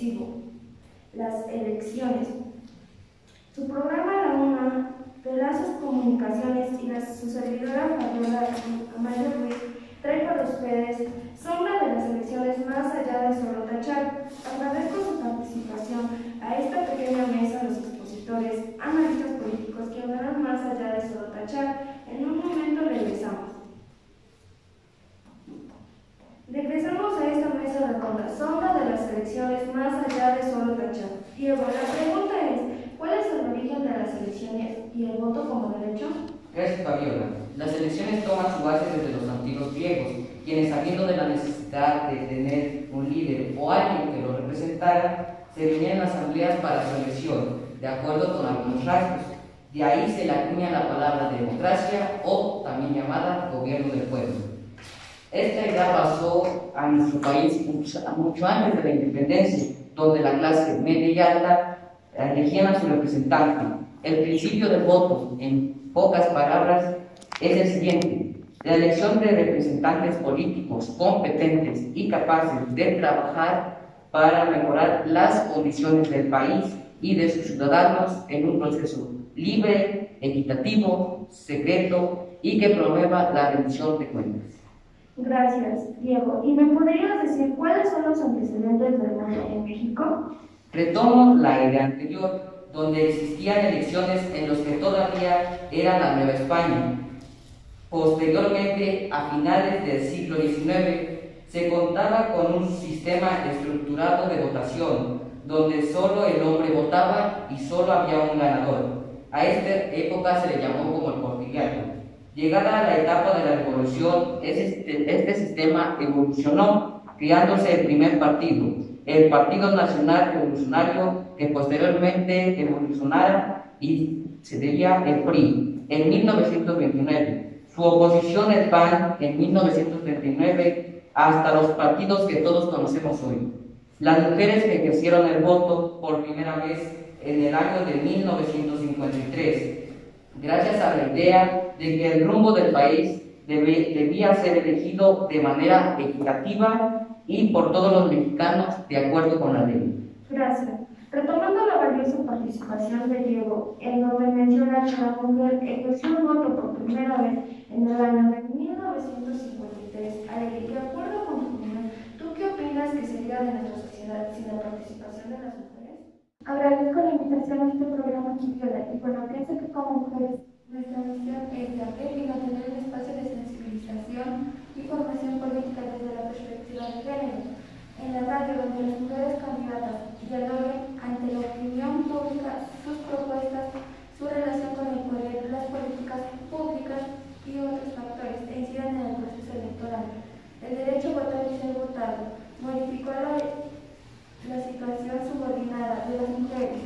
decisivo, las elecciones. Su programa La Una, de Lazos Comunicaciones y su servidora Fabiola Amaya Ruiz trae para ustedes Sombra de las elecciones más allá de solo tachar. Agradezco su participación a esta pequeña mesa, los expositores, analistas políticos que hablarán más allá de solo tachar. En un momento regresamos. Regresamos a esta mesa redonda, Sombra de las elecciones más allá de solo tachar. Diego, la pregunta es, ¿cuál es el origen de las elecciones y el voto como derecho? Gracias, Fabiola. Las elecciones toman su base desde los antiguos griegos, quienes, sabiendo de la necesidad de tener un líder o alguien que lo representara, se reunían en asambleas para su elección, de acuerdo con algunos rasgos. De ahí se le acuña la palabra democracia, o también llamada gobierno del pueblo. Esta idea pasó a nuestro país mucho antes de la independencia, donde la clase media y alta elegían a su representante. El principio del voto, en pocas palabras, es el siguiente: la elección de representantes políticos competentes y capaces de trabajar para mejorar las condiciones del país y de sus ciudadanos en un proceso libre, equitativo, secreto y que promueva la rendición de cuentas. Gracias, Diego. ¿Y me podrías decir cuáles son los antecedentes del voto en México? Retomo la idea anterior, donde existían elecciones en los que todavía era la Nueva España. Posteriormente, a finales del siglo XIX, se contaba con un sistema estructurado de votación, donde solo el hombre votaba y solo había un ganador. A esta época se le llamó como el porfiriato. Llegada la etapa de la Revolución, este sistema evolucionó, creándose el primer partido, el Partido Nacional Revolucionario, que posteriormente evolucionara y sería el PRI en 1929. Su oposición, el PAN, en 1939, hasta los partidos que todos conocemos hoy. Las mujeres que ejercieron el voto por primera vez en el año de 1953, gracias a la idea de que el rumbo del país debía ser elegido de manera equitativa y por todos los mexicanos de acuerdo con la ley. Gracias. Retomando la valiosa participación de Diego, en donde menciona que la mujer ejerció el voto por primera vez en el año de 1953, Ale, de acuerdo con tu opinión, ¿tú qué opinas que sería de nuestra sociedad sin la participación de las mujeres? Agradezco la invitación a este programa, Fabiola, y bueno, pienso que como mujeres nuestra misión es abrir y mantener un espacio de sensibilización y formación política desde la perspectiva de género. En la radio, donde las mujeres candidatas dialoguen ante la opinión pública sus propuestas, su relación con el poder, las políticas públicas y otros factores que incidan en el proceso electoral. El derecho a votar y ser votado modificó la situación subordinada de las mujeres.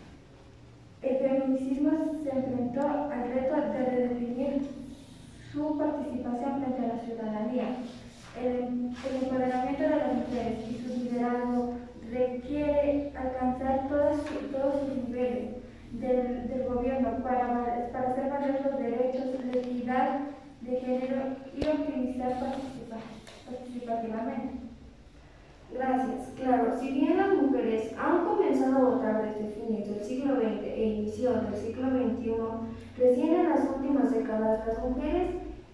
El feminicismo se enfrentó al reto de redefinir su participación frente a la ciudadanía. El empoderamiento de las mujeres y su liderazgo requiere alcanzar todos sus niveles del gobierno para hacer valer los derechos, la equidad de género y optimizar participativamente. Gracias. Claro, si bien las mujeres han comenzado a votar desde fines del siglo XX e inicio del siglo XXI, recién en las últimas décadas las mujeres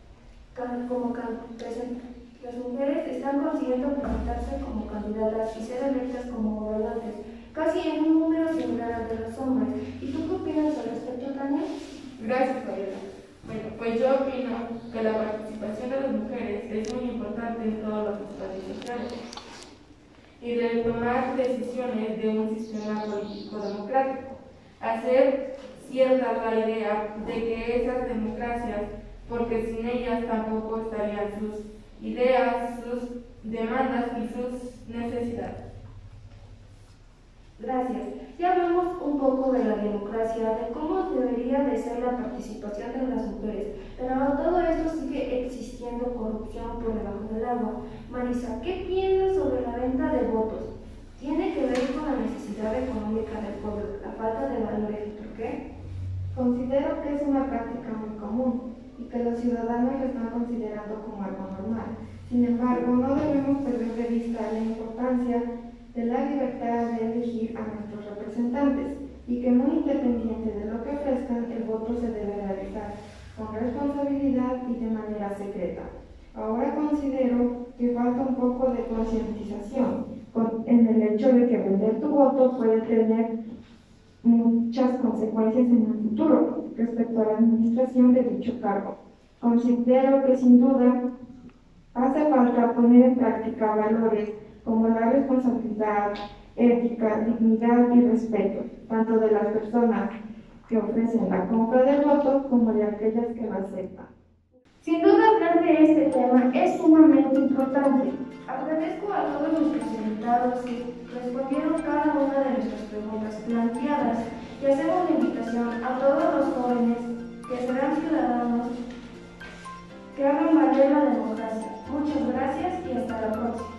están consiguiendo presentarse como candidatas y ser electas como gobernantes, casi en un número similar al de los hombres. ¿Y tú qué opinas al respecto, Tania? Gracias, Fabiola. Bueno, pues yo opino que la participación de las mujeres es muy importante en todos los espacios sociales y de tomar decisiones de un sistema político democrático. Hacer cierta la idea de que esas democracias, porque sin ellas tampoco estarían sus ideas, sus demandas y sus necesidades. Gracias. Ya hablamos un poco de la democracia, de cómo debería de ser la participación de las mujeres, pero todo esto sigue existiendo corrupción por debajo del agua. Marisa, ¿qué piensas sobre la venta de votos? ¿Tiene que ver con la necesidad económica del pueblo, la falta de valores y por qué? Considero que es una práctica muy común y que los ciudadanos lo están considerando como algo normal. Sin embargo, no debemos perder de vista la importancia de la libertad, a nuestros representantes y que muy independiente de lo que ofrezcan, el voto se debe realizar con responsabilidad y de manera secreta. Ahora considero que falta un poco de concientización en el hecho de que vender tu voto puede tener muchas consecuencias en el futuro respecto a la administración de dicho cargo. Considero que sin duda hace falta poner en práctica valores como la responsabilidad, ética, dignidad y respeto, tanto de las personas que ofrecen la compra del voto como de aquellas que lo aceptan. Sin duda, hablar de este tema es sumamente importante. Agradezco a todos nuestros invitados que respondieron cada una de nuestras preguntas planteadas y hacemos la invitación a todos los jóvenes que serán ciudadanos que hagan valer la democracia. Muchas gracias y hasta la próxima.